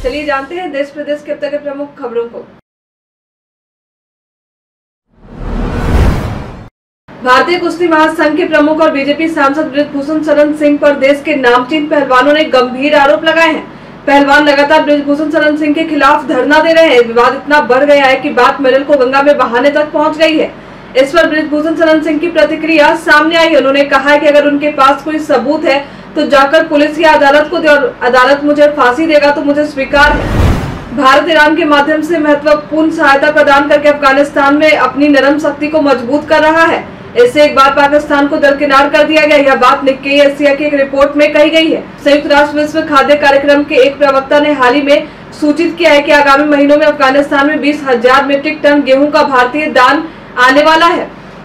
चलिए जानते हैं देश प्रदेश के अब तक के प्रमुख खबरों को। भारतीय कुश्ती महासंघ के प्रमुख और बीजेपी सांसद बृजभूषण शरण सिंह पर देश के नामचीन पहलवानों ने गंभीर आरोप लगाए हैं। पहलवान लगातार बृजभूषण शरण सिंह के खिलाफ धरना दे रहे हैं। विवाद इतना बढ़ गया है कि बात मेडल को गंगा में बहाने तक पहुंच गई है। इस पर बृजभूषण शरण सिंह की प्रतिक्रिया सामने आई है। उन्होंने कहा है कि अगर उनके पास कोई सबूत है तो जाकर पुलिस या अदालत को दे और अदालत मुझे फांसी देगा तो मुझे स्वीकार है। भारत ईरान के माध्यम से महत्वपूर्ण सहायता प्रदान करके अफगानिस्तान में अपनी नरम शक्ति को मजबूत कर रहा है। इससे एक बार पाकिस्तान को दरकिनार कर दिया गया। यह बात निक्केई एशिया की एक रिपोर्ट में कही गई है। संयुक्त राष्ट्र विश्व खाद्य कार्यक्रम के एक प्रवक्ता ने हाल ही में सूचित किया है कि आगामी महीनों में अफगानिस्तान में 20,000 मीट्रिक टन गेहूं का भारतीय दान आने वाला है।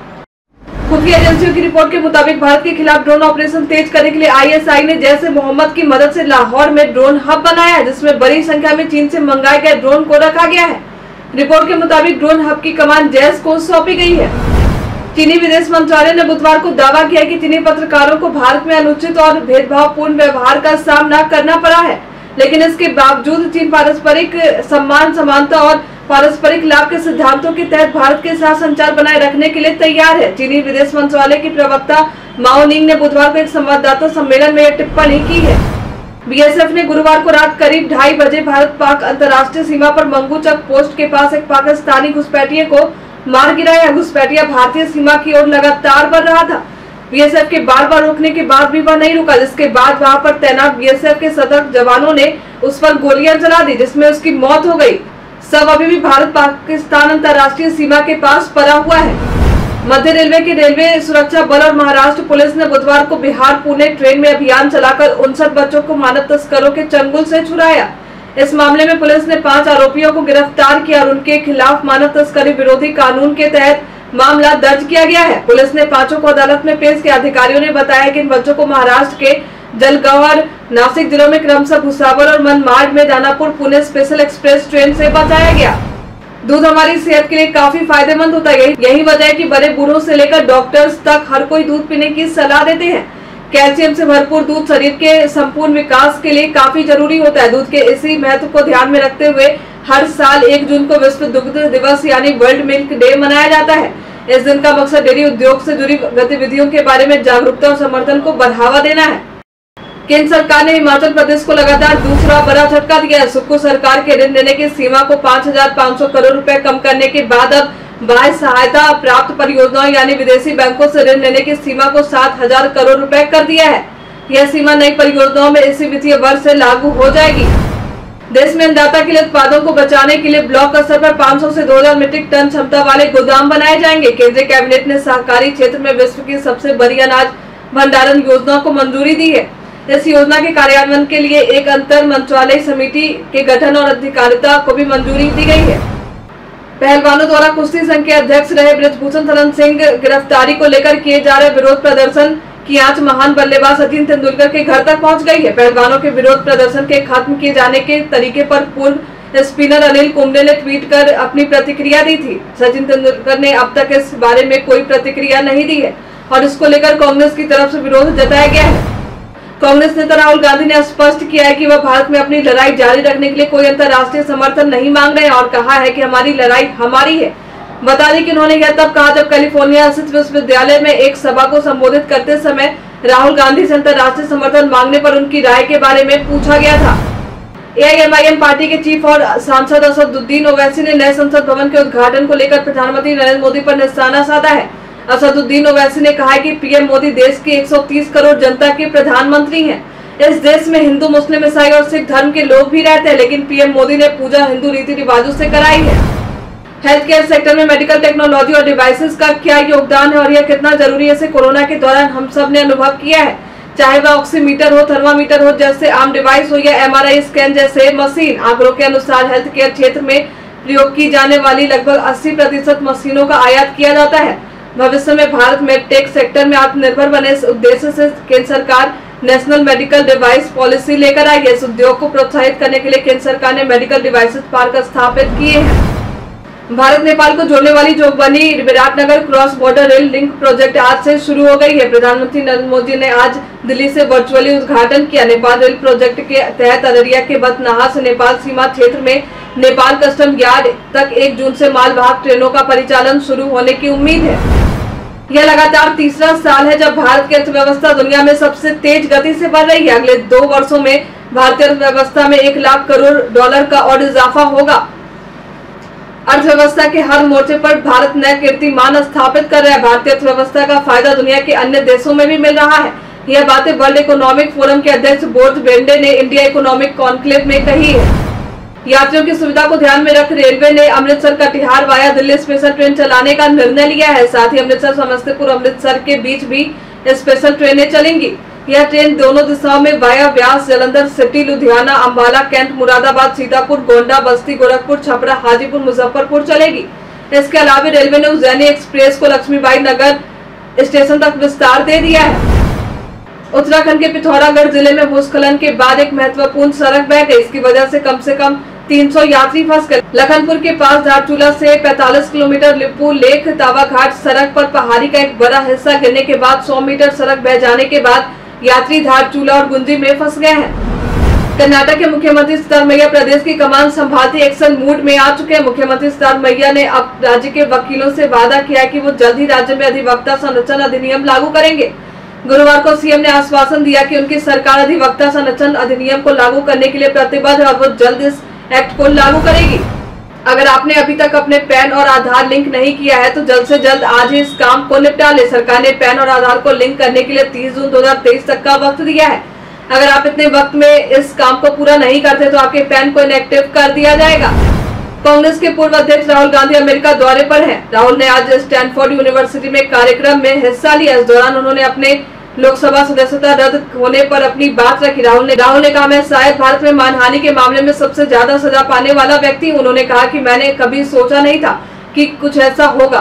खुफिया एजेंसियों की रिपोर्ट के मुताबिक भारत के खिलाफ ड्रोन ऑपरेशन तेज करने के लिए आईएसआई ने जैसे मोहम्मद की मदद से लाहौर में ड्रोन हब बनाया है, जिसमें बड़ी संख्या में चीन से मंगाए गए ड्रोन को रखा गया है। रिपोर्ट के मुताबिक ड्रोन हब की कमान जैश को सौंपी गई है। चीनी विदेश मंत्रालय ने बुधवार को दावा किया कि चीनी पत्रकारों को भारत में अनुचित और भेदभावपूर्ण व्यवहार का सामना करना पड़ा है, लेकिन इसके बावजूद चीन पारस्परिक सम्मान, समानता और पारस्परिक लाभ के सिद्धांतों के तहत भारत के साथ संचार बनाए रखने के लिए तैयार है। चीनी विदेश मंत्रालय की प्रवक्ता माओ निंग ने बुधवार को एक संवाददाता सम्मेलन में यह टिप्पणी की है। बीएसएफ ने गुरुवार को रात करीब 2:30 बजे भारत पाक अंतर्राष्ट्रीय सीमा पर मंगू चक पोस्ट के पास एक पाकिस्तानी घुसपैठिए को मार गिराया। घुसपैठिया भारतीय सीमा की ओर लगातार बढ़ रहा था। बीएसएफ के बार बार रोकने के बाद भी वह नहीं रुका, जिसके बाद वहां पर तैनात बीएसएफ के सतर्क जवानों ने उस पर गोलियां चला दी, जिसमें उसकी मौत हो गई। सब अभी भी भारत पाकिस्तान अंतर्राष्ट्रीय सीमा के पास पड़ा हुआ है। मध्य रेलवे के रेलवे सुरक्षा बल और महाराष्ट्र पुलिस ने बुधवार को बिहार पुणे ट्रेन में अभियान चलाकर 59 बच्चों को मानव तस्करों के चंगुल से छुड़ाया। इस मामले में पुलिस ने 5 आरोपियों को गिरफ्तार किया और उनके खिलाफ मानव तस्करी विरोधी कानून के तहत मामला दर्ज किया गया है। पुलिस ने 5 को अदालत में पेश किया। अधिकारियों ने बताया कि इन बच्चों को महाराष्ट्र के जलगांव और नासिक जिलों में क्रमशः भुसावल और मनमाड में Danapur Pune special express train से बचाया गया। दूध हमारी सेहत के लिए काफी फायदेमंद होता है। यही वजह है कि बड़े बूढ़ों से लेकर डॉक्टर्स तक हर कोई दूध पीने की सलाह देते हैं। कैल्शियम से भरपूर दूध शरीर के संपूर्ण विकास के लिए काफी जरूरी होता है। दूध के इसी महत्व को ध्यान में रखते हुए हर साल 1 जून को विश्व दुग्ध दिवस यानी वर्ल्ड मिल्क डे मनाया जाता है। इस दिन का मकसद डेयरी उद्योग से जुड़ी गतिविधियों के बारे में जागरूकता और समर्थन को बढ़ावा देना है। केंद्र सरकार ने हिमाचल प्रदेश को लगातार दूसरा बड़ा झटका दिया है। सुक्खू सरकार के ऋण देने की सीमा को 5,500 करोड़ रुपए कम करने के बाद अब बाह्य सहायता प्राप्त परियोजनाओं यानी विदेशी बैंकों से ऋण लेने की सीमा को 7,000 करोड़ रुपए कर दिया है। यह सीमा नई परियोजनाओं में इसी वित्तीय वर्ष से लागू हो जाएगी। देश में अन्नदाता के लिए उत्पादों को बचाने के लिए ब्लॉक स्तर पर 500 से 2,000 मीट्रिक टन क्षमता वाले गोदाम बनाए जाएंगे। केंद्रीय कैबिनेट ने सहकारी क्षेत्र में विश्व की सबसे बड़ी अनाज भंडारण योजना को मंजूरी दी है। इस योजना के कार्यान्वयन के लिए एक अंतर मंत्रालय समिति के गठन और अधिकारिता को भी मंजूरी दी गई है। पहलवानों द्वारा कुश्ती संघ के अध्यक्ष रहे बृजभूषण शरण सिंह गिरफ्तारी को लेकर किए जा रहे विरोध प्रदर्शन की आंच महान बल्लेबाज सचिन तेंदुलकर के घर तक पहुंच गई है। पहलवानों के विरोध प्रदर्शन के खत्म किए जाने के तरीके पर पूर्व स्पिनर अनिल कुंबले ने ट्वीट कर अपनी प्रतिक्रिया दी थी। सचिन तेंदुलकर ने अब तक इस बारे में कोई प्रतिक्रिया नहीं दी है और इसको लेकर कांग्रेस की तरफ से विरोध जताया गया है। कांग्रेस नेता राहुल गांधी ने स्पष्ट किया है कि वह भारत में अपनी लड़ाई जारी रखने के लिए कोई अंतर्राष्ट्रीय समर्थन नहीं मांग रहे हैं और कहा है कि हमारी लड़ाई हमारी है। बता दें कि उन्होंने यह तब कहा जब कैलिफोर्निया स्थित विश्वविद्यालय में एक सभा को संबोधित करते समय राहुल गांधी से अंतर्राष्ट्रीय समर्थन मांगने पर उनकी राय के बारे में पूछा गया था। एआईएमआईएम पार्टी के चीफ और सांसद असदुद्दीन ओवैसी ने नए संसद भवन के उद्घाटन को लेकर प्रधानमंत्री नरेंद्र मोदी पर निशाना साधा है। असदुद्दीन ओवैसी ने कहा है कि पीएम मोदी देश की 130 करोड़ जनता के प्रधानमंत्री हैं। इस देश में हिंदू, मुस्लिम, ईसाई और सिख धर्म के लोग भी रहते हैं, लेकिन पीएम मोदी ने पूजा हिंदू रीति रिवाजों से कराई है। हेल्थ केयर सेक्टर में मेडिकल टेक्नोलॉजी और डिवाइसेस का क्या योगदान है और यह कितना जरूरी है, इसे कोरोना के दौरान हम सब ने अनुभव किया है। चाहे वह ऑक्सीमीटर हो, थर्मामीटर हो जैसे आम डिवाइस हो या एमआरआई स्कैन जैसे मशीन। आंकड़ों के अनुसार हेल्थ केयर क्षेत्र में प्रयोग की जाने वाली लगभग 80% मशीनों का आयात किया जाता है। भविष्य में भारत मेडटेक सेक्टर में आत्मनिर्भर बने इस उद्देश्य से केंद्र सरकार नेशनल मेडिकल डिवाइस पॉलिसी लेकर आई है। इस उद्योग को प्रोत्साहित करने के लिए केंद्र सरकार ने मेडिकल डिवाइसेस पार्क स्थापित किए हैं। भारत नेपाल को जोड़ने वाली Jogbani Biratnagar cross border rail link project आज से शुरू हो गई है। प्रधानमंत्री नरेंद्र मोदी ने आज दिल्ली से वर्चुअली उद्घाटन किया। नेपाल रेल प्रोजेक्ट के तहत अररिया के बथनाहा से नेपाल सीमा क्षेत्र में नेपाल कस्टम यार्ड तक 1 जून से मालवाहक ट्रेनों का परिचालन शुरू होने की उम्मीद है। यह लगातार तीसरा साल है जब भारत की अर्थव्यवस्था दुनिया में सबसे तेज गति से बढ़ रही है। अगले 2 वर्षों में भारतीय अर्थव्यवस्था में $1 लाख करोड़ का और इजाफा होगा। अर्थव्यवस्था के हर मोर्चे पर भारत नया कीर्तिमान स्थापित कर रहा है। भारतीय अर्थव्यवस्था का फायदा दुनिया के अन्य देशों में भी मिल रहा है। यह बातें वर्ल्ड इकोनॉमिक फोरम के अध्यक्ष बोर्ड बेंडे ने इंडिया इकोनॉमिक कॉन्क्लेव में कही है। यात्रियों की सुविधा को ध्यान में रख रेलवे ने Amritsar Katihar via Delhi special train चलाने का निर्णय लिया है। साथ ही अमृतसर समस्तीपुर अमृतसर के बीच भी स्पेशल ट्रेनें चलेंगी। यह ट्रेन दोनों दिशाओं में via Beas, Jalandhar city, Ludhiana, Ambala, cantt, Moradabad, Sitapur, Gonda, Basti, Gorakhpur, Chhapra, Hajipur, Muzaffarpur चलेगी। इसके अलावा रेलवे ने उज्जैनी एक्सप्रेस को लक्ष्मीबाई नगर स्टेशन तक विस्तार दे दिया है। उत्तराखंड के पिथौरागढ़ जिले में भूस्खलन के बाद एक महत्वपूर्ण सड़क बह गई। इसकी वजह से कम 300 यात्री फंस गए। लखनपुर के पास धारचूला से 45 किलोमीटर लिपू लेक तावा घाट सड़क पर पहाड़ी का एक बड़ा हिस्सा गिरने के बाद 100 मीटर सड़क बह जाने के बाद यात्री धारचूला और गुंजी में फंस गए हैं। कर्नाटक के मुख्यमंत्री सिद्धरामैया प्रदेश की कमान संभालते एक्शन मूड में आ चुके हैं। मुख्यमंत्री सिद्धरामैया ने अब राज्य के वकीलों से वादा किया कि वो जल्द ही राज्य में अधिवक्ता संरक्षण अधिनियम लागू करेंगे। गुरुवार को सीएम ने आश्वासन दिया कि उनकी सरकार अधिवक्ता संरक्षण अधिनियम को लागू करने के लिए प्रतिबद्ध है और वो जल्द इस एक्ट को लागू करेगी। अगर आपने अभी तक अपने पैन और आधार लिंक नहीं किया है तो जल्द से जल्द आज ही इस काम को निपटा ले। सरकार ने पैन और आधार को लिंक करने के लिए 30 जून 2023 तक का वक्त दिया है। अगर आप इतने वक्त में इस काम को पूरा नहीं करते तो आपके पैन को इनएक्टिव कर दिया जाएगा। कांग्रेस के पूर्व अध्यक्ष राहुल गांधी अमेरिका दौरे पर हैं। राहुल ने आज स्टैनफोर्ड यूनिवर्सिटी में कार्यक्रम में हिस्सा लिया। इस दौरान उन्होंने अपने लोकसभा सदस्यता रद्द होने पर अपनी बात रखी। राहुल ने कहा, मैं शायद भारत में मानहानि के मामले में सबसे ज्यादा सजा पाने वाला व्यक्ति हूं। उन्होंने कहा कि मैंने कभी सोचा नहीं था कि कुछ ऐसा होगा।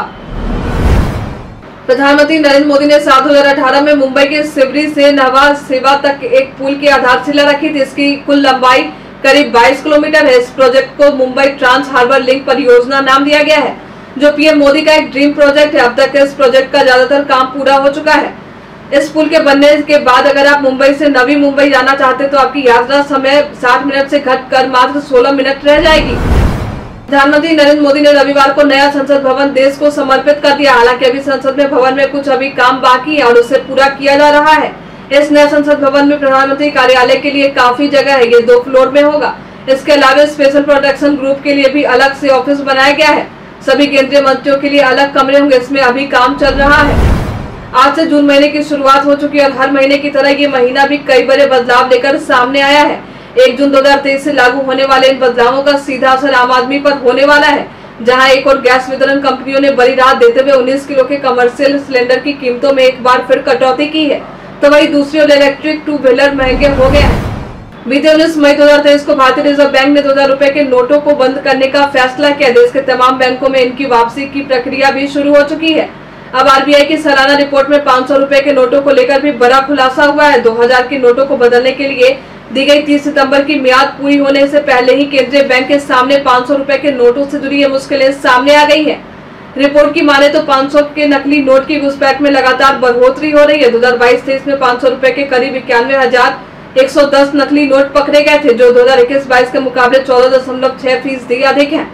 प्रधानमंत्री नरेंद्र मोदी ने साल 2018 में मुंबई के सिवरी से नहवा सेवा तक एक पुल की आधारशिला रखी थी। इसकी कुल लंबाई करीब 22 किलोमीटर है। इस प्रोजेक्ट को मुंबई ट्रांस हार्बर लिंक परियोजना नाम दिया गया है, जो पीएम मोदी का एक ड्रीम प्रोजेक्ट है। अब तक इस प्रोजेक्ट का ज्यादातर काम पूरा हो चुका है। इस पुल के बनने के बाद अगर आप मुंबई से नवी मुंबई जाना चाहते तो आपकी यात्रा समय 60 मिनट से घटकर मात्र 16 मिनट रह जाएगी। प्रधानमंत्री नरेंद्र मोदी ने रविवार को नया संसद भवन देश को समर्पित कर दिया। हालांकि अभी संसद में भवन में कुछ अभी काम बाकी है और उसे पूरा किया जा रहा है। इस नए संसद भवन में प्रधानमंत्री कार्यालय के लिए काफी जगह है। ये 2 फ्लोर में होगा। इसके अलावा स्पेशल प्रोटेक्शन ग्रुप के लिए भी अलग से ऑफिस बनाया गया है। सभी केंद्रीय मंत्रियों के लिए अलग कमरे होंगे। इसमें अभी काम चल रहा है। आज से जून महीने की शुरुआत हो चुकी है और हर महीने की तरह ये महीना भी कई बड़े बदलाव लेकर सामने आया है। 1 जून 2023 से लागू होने वाले इन बदलावों का सीधा असर आम आदमी पर होने वाला है। जहां एक और गैस वितरण कंपनियों ने बड़ी राहत देते हुए 19 किलो के कमर्शियल सिलेंडर की कीमतों में एक बार फिर कटौती की है, तो वही दूसरी ओर इलेक्ट्रिक 2 व्हीलर महंगे हो गए हैं। बीते 19 मई 2023 को भारतीय रिजर्व बैंक ने 2000 रुपए के नोटों को बंद करने का फैसला किया। देश के तमाम बैंकों में इनकी वापसी की प्रक्रिया भी शुरू हो चुकी है। अब आरबीआई की सालाना रिपोर्ट में 500 रुपए के नोटों को लेकर भी बड़ा खुलासा हुआ है। 2000 के नोटों को बदलने के लिए दी गई 30 सितंबर की मियाद पूरी होने से पहले ही केंद्रीय बैंक के सामने 500 रुपए के नोटों से जुड़ी ये मुश्किलें सामने आ गई है। रिपोर्ट की माने तो 500 के नकली नोट की घुसपैठ में लगातार बढ़ोतरी हो रही है। 2022-23 में 500 रुपए के करीब 91,110 नकली नोट पकड़े गए थे, जो 2021-22 के मुकाबले 14.6% अधिक है।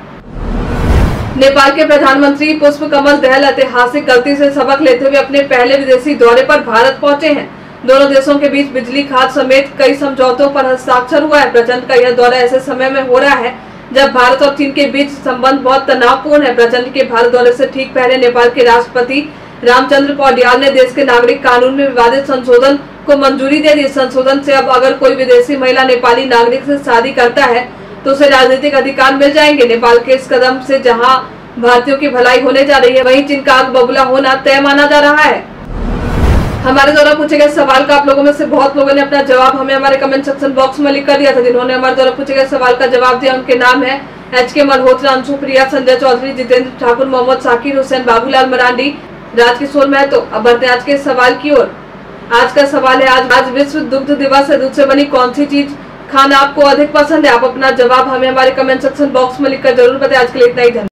नेपाल के प्रधानमंत्री पुष्प कमल दहल ऐतिहासिक गलती से सबक लेते हुए अपने पहले विदेशी दौरे पर भारत पहुंचे हैं। दोनों देशों के बीच बिजली खात समेत कई समझौतों पर हस्ताक्षर हुआ है। प्रचंड का यह दौरा ऐसे समय में हो रहा है जब भारत और चीन के बीच संबंध बहुत तनावपूर्ण है। प्रचंड के भारत दौरे से ठीक पहले नेपाल के राष्ट्रपति रामचंद्र पौड्याल ने देश के नागरिक कानून में विवादित संशोधन को मंजूरी दे दी। संशोधन से अब अगर कोई विदेशी महिला नेपाली नागरिक से शादी करता है तो उसे राजनीतिक अधिकार मिल जाएंगे। नेपाल के इस कदम से जहां भारतीयों की भलाई होने जा रही है, वहीं चीन का आग बबूला होना तय माना जा रहा है। हमारे द्वारा पूछे गए सवाल का आप लोगों में से बहुत लोगों ने अपना जवाब हमें हमारे कमेंट सेक्शन बॉक्स में लिख कर दिया था। जिन्होंने हमारे द्वारा पूछे गए सवाल का जवाब दिया उनके नाम है HK मल्होत्रा, अंशु प्रिया, संजय चौधरी, जितेंद्र ठाकुर, मोहम्मद साकिर हुसैन, बाबूलाल मरांडी, राजकिशोर महतो। अब बढ़ते हैं आज के सवाल की ओर। आज का सवाल है, आज विश्व दुग्ध दिवस है। दूध से बनी कौन सी चीज खाना आपको अधिक पसंद है? आप अपना जवाब हमें हमारे कमेंट सेक्शन बॉक्स में लिखकर जरूर बताएं। आज के लिए इतना ही।